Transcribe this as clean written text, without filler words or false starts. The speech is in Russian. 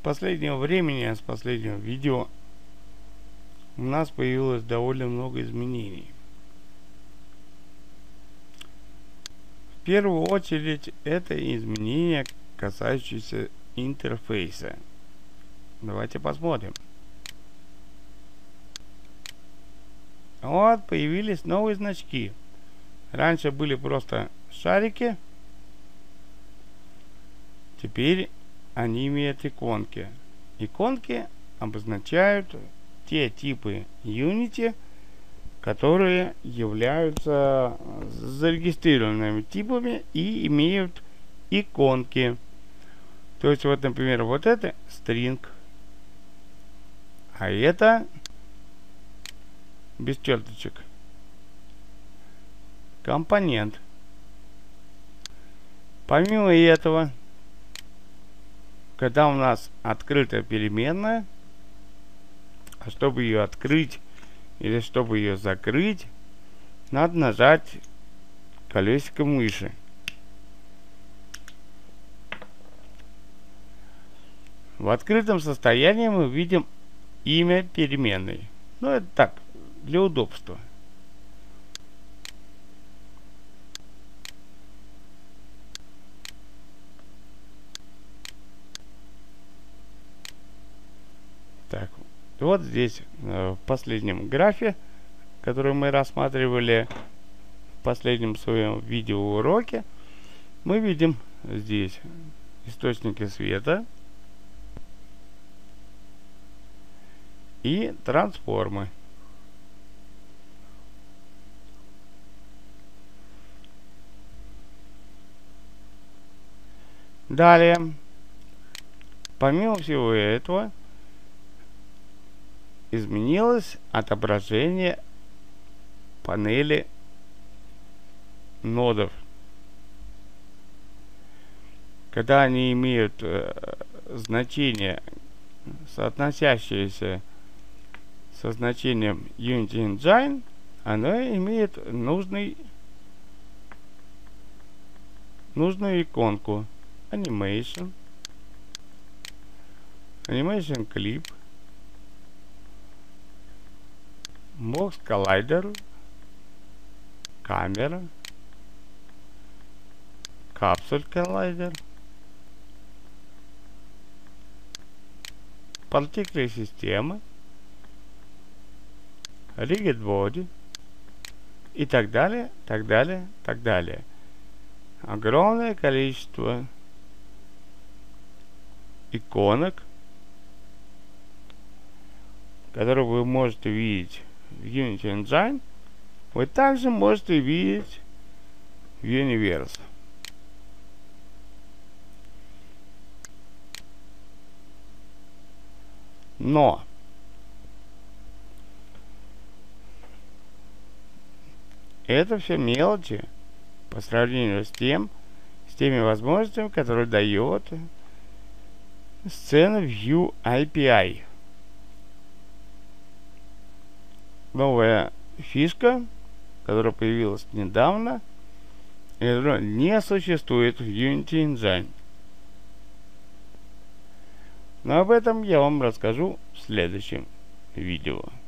последнего времени, с последнего видео у нас появилось довольно много изменений. В первую очередь это изменения, касающиеся интерфейса. Давайте посмотрим. Вот появились новые значки. Раньше были просто шарики. Теперь они имеют иконки. Иконки обозначают те типы Unity, которые являются зарегистрированными типами и имеют иконки. То есть вот, например, вот это string, а это без черточек компонент. Помимо этого, когда у нас открытая переменная, чтобы ее открыть или чтобы ее закрыть, надо нажать колесико мыши. В открытом состоянии мы видим имя переменной. Ну, это так, для удобства. Так, вот здесь, в последнем графе, который мы рассматривали в последнем своем видеоуроке, мы видим здесь источники света и трансформы. Далее, помимо всего этого, изменилось отображение панели нодов. Когда они имеют значение, соотносящееся со значением Unity Engine, оно имеет нужную иконку Animation, Animation Clip, Box Collider, камера, Capsule Collider, партиклы системы, Rigid Body и так далее, так далее, так далее. Огромное количество иконок, которые вы можете видеть в Unity Engine, вы также можете видеть в Universe. Но это все мелочи по сравнению с теми возможностями, которые дает сцена View API. Новая фишка, которая появилась недавно, и которая не существует в Unity Engine. Но об этом я вам расскажу в следующем видео.